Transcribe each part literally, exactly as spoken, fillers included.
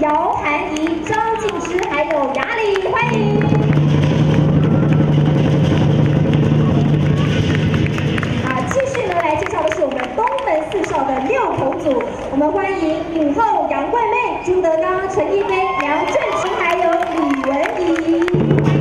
姚涵怡、张静之还有雅里，欢迎。啊，继续呢来介绍的是我们东门四少的六孔组，我们欢迎影后杨贵妹、朱德刚、陈逸飞、梁振群还有李文怡。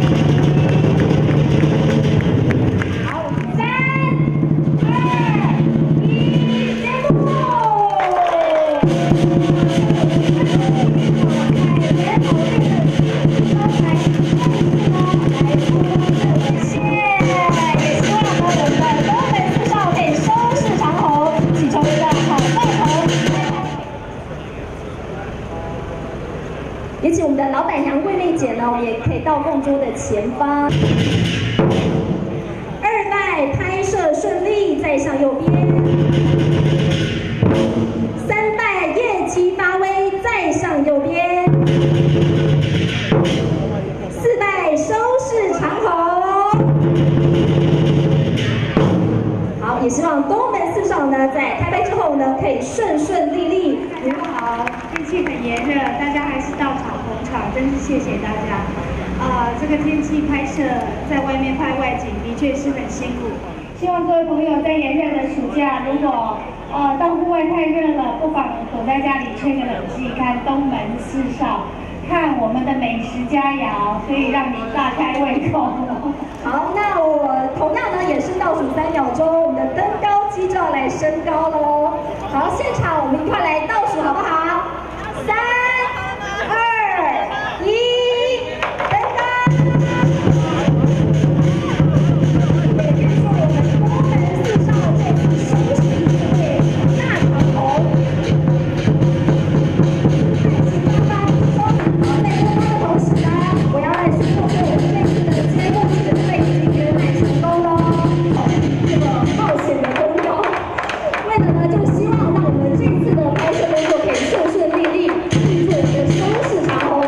也请我们的老板娘桂妹姐呢，也可以到供桌的前方。二代拍摄顺利，再上右边。三代业绩发威，再上右边。四代收视长虹。好，也希望东门四少呢，在开拍之后呢，可以顺顺利利。 您好，天气很炎热，大家还是到场捧场，真是谢谢大家。啊、呃，这个天气拍摄在外面拍外景的确是很辛苦。希望各位朋友在炎热的暑假，如果呃到户外太热了，不妨躲在家里吹个冷气，看东门四少，看我们的美食佳肴，可以让你大开胃口。 好，那我同样呢也是倒数三秒钟，我们的登高机就要来升高喽。好，现场我们一块来倒数好不好？三、二、一，登高！也预祝我们东门四少这次收视一位大长虹。在播放的同时呢，我要来宣布我们这次的节目准备已经圆满成功喽！这个冒险的功劳，为了呢，就希望让我们这次的拍摄工作可以顺顺利利，预祝我们的收视长虹。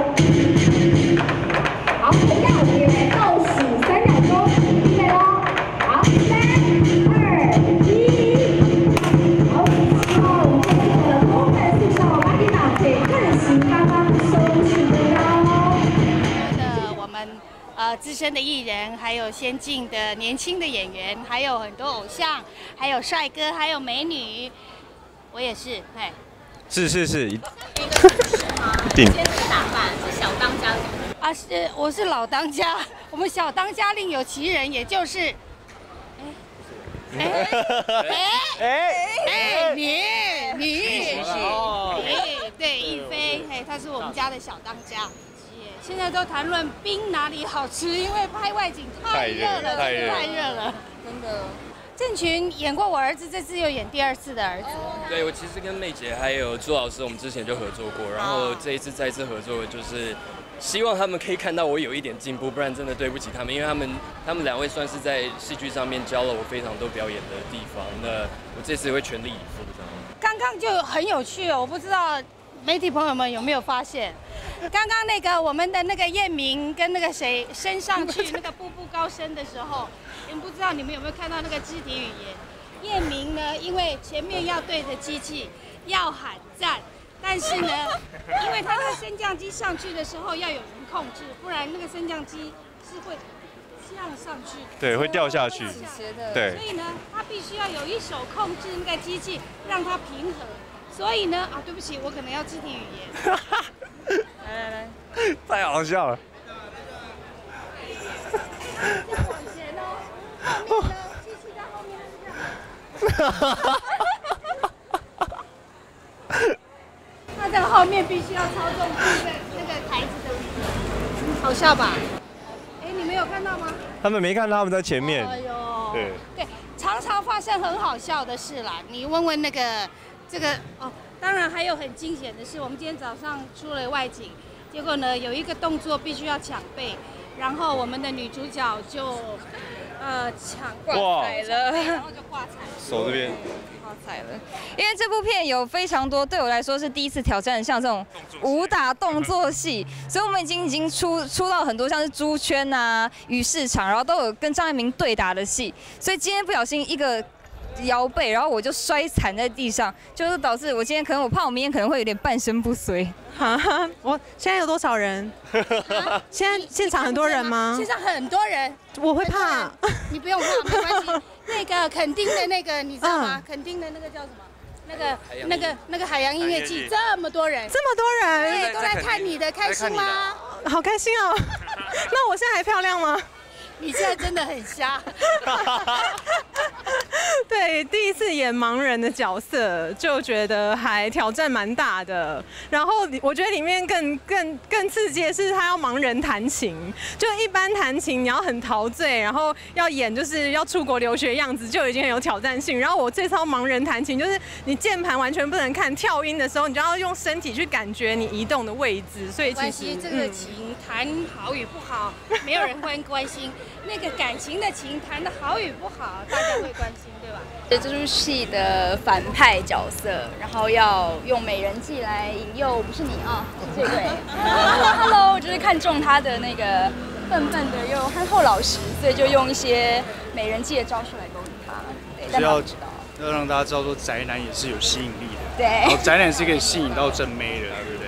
好，同样我们也来倒数三秒钟，预备喽！好，三、二、一，好，希望我们这次的东门四少马蒂娜可以更行刚刚收视的高。 的我们呃资深的艺人，还有先进的年轻的演员，还有很多偶像，还有帅哥，还有美女。我也是，哎， 是是是，一定。今天这个打扮是小当家的啊，是我是老当家，我们小当家另有其人，也就是，哎哎哎哎你你哎对逸飞，哎他是我们家的小当家。现在都谈论冰哪里好吃，因为拍外景太热了，太热太热了，真的。郑群演过我儿子，这次又演第二次的儿子。 对，我其实跟妹姐还有朱老师，我们之前就合作过，然后这一次再次合作，就是希望他们可以看到我有一点进步，不然真的对不起他们，因为他们他们两位算是在戏剧上面教了我非常多表演的地方，那我这次也会全力以赴这样。 刚刚就很有趣哦，我不知道媒体朋友们有没有发现，刚刚那个我们的那个燕明跟那个谁升上去那个步步高升的时候，你们不知道你们有没有看到那个肢体语言？燕明呢，因为前面要对着机器要喊赞，但是呢，因为他那个升降机上去的时候要有人控制，不然那个升降机是会这样上去， 对，会掉下去，对， 所以呢，他必须要有一手控制那个机器，让它平衡。所以呢，啊，对不起，我可能要肢体语言。来来来， 太好笑了。 再往前哦，后面呢，机器在后面是这样。那这个后面必须要操纵那个那个台子的，好笑吧？哎，你们有看到吗？ 他们没看到，他们在前面。 哎呦， 对对，常常发生很好笑的事啦。你问问那个。这个哦，当然还有很惊险的是，我们今天早上出了外景，结果呢有一个动作必须要抢背，然后我们的女主角就呃抢挂彩了，然后就挂彩了， 手这边挂彩了。因为这部片有非常多对我来说是第一次挑战，像这种武打动作戏，所以我们已经已经出出到很多像是猪圈啊、鱼市场，然后都有跟张爱民对打的戏，所以今天不小心一个。 腰背，然后我就摔惨在地上，就是导致我今天可能我怕我明天可能会有点半身不遂。 哈，我现在有多少人？现在现场很多人吗？ 现场很多人， 我会怕。 你不用怕，没关系。那个垦丁的那个你知道吗？垦丁的那个叫什么？那个那个那个海洋音乐季，这么多人， 这么多人， 对，都在看你的，开心吗？ 好开心哦！那我现在还漂亮吗？ 你现在真的很瞎。 对，第一次演盲人的角色，就觉得还挑战蛮大的。然后我觉得里面更更更刺激的是，他要盲人弹琴。就一般弹琴，你要很陶醉，然后要演就是要出国留学的样子，就已经很有挑战性。然后我这套盲人弹琴，就是你键盘完全不能看，跳音的时候，你就要用身体去感觉你移动的位置。所以其实这个琴弹好与不好，没有人会关心。那个感情的情弹的好与不好，大家会关心，对吧？ 这出戏的反派角色，然后要用美人计来引诱，不是你啊，这位。Hello， 我就是看中他的那个笨笨的又憨厚老实，所以就用一些美人计的招数来勾引他。对，但他不知道。 要让大家知道说宅男也是有吸引力的。 对。 然后宅男是可以吸引到正妹的。